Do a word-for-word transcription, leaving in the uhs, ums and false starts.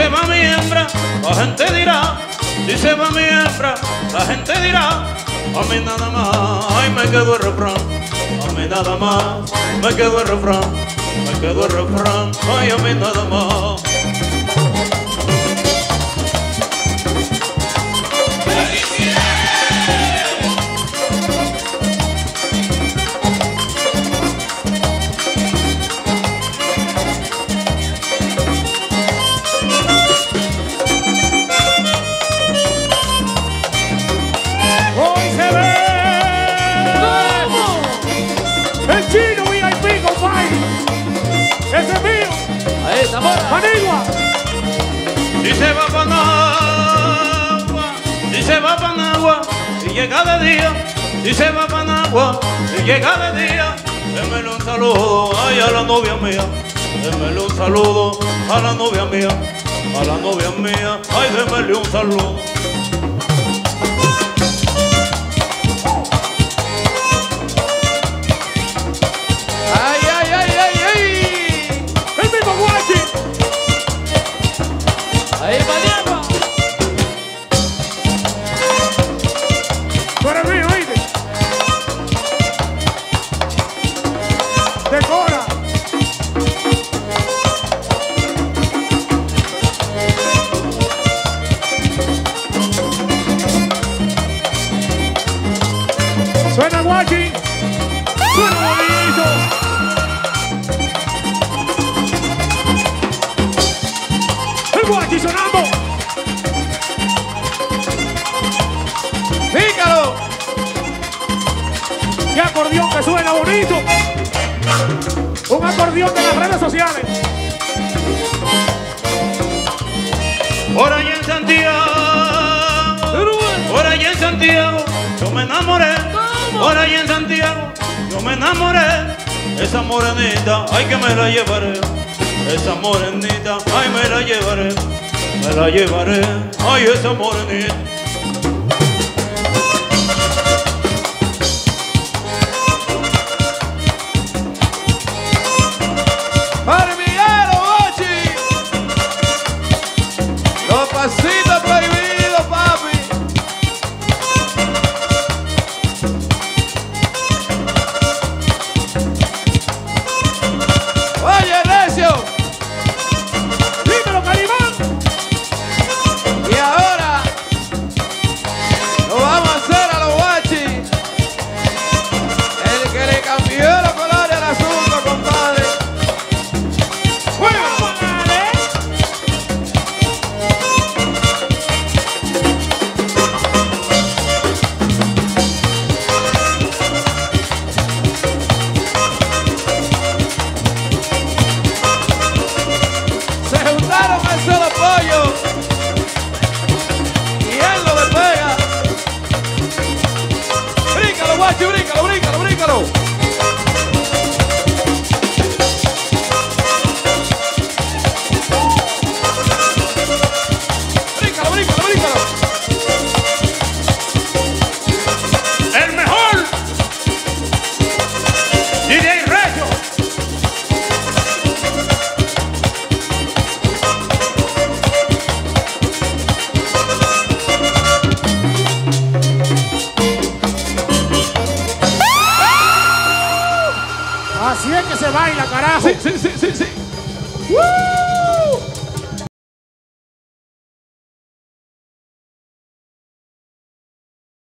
se va mi hembra, la gente dirá. Si se va mi hembra, la gente dirá. A mí nada más, ay, me quedo el refrán. A mí nada más, me quedo el refrán. Me quedo el refrán, ay, a mí nada más. ¡Manigua! Si se va para Nagua, si se va para Nagua y llega de día, si se va para Nagua y llega de día, démele un saludo ay, a la novia mía, démele un saludo a la novia mía, a la novia mía, ay, démele un saludo. Suena Guachi, suena bonito. El Guachi sonando. Pícalo. Qué acordeón que suena bonito. Un acordeón de las redes sociales. Por allá en Santiago, por allá en Santiago, yo me enamoré. Por allá en Santiago, yo me enamoré. Esa morenita, ay, que me la llevaré. Esa morenita, ay, me la llevaré. Me la llevaré, ay, esa morenita. ¡Para Miguel Ochi! Los pasitos prohibidos, papi. Oye, Recio. Dímelo, Calimán. Y ahora lo vamos a hacer a los Guachi. El que le cambió los colores al asunto, compadre. Se juntaron el solo pollo y él lo despega. Bríncalo, Guachi, bríncalo, bríncalo, bríncalo. Bríncalo, bríncalo, bríncalo. El mejor D J Recio. Así es que se baila, carajo. Sí, sí, sí, sí, sí. ¡Woo!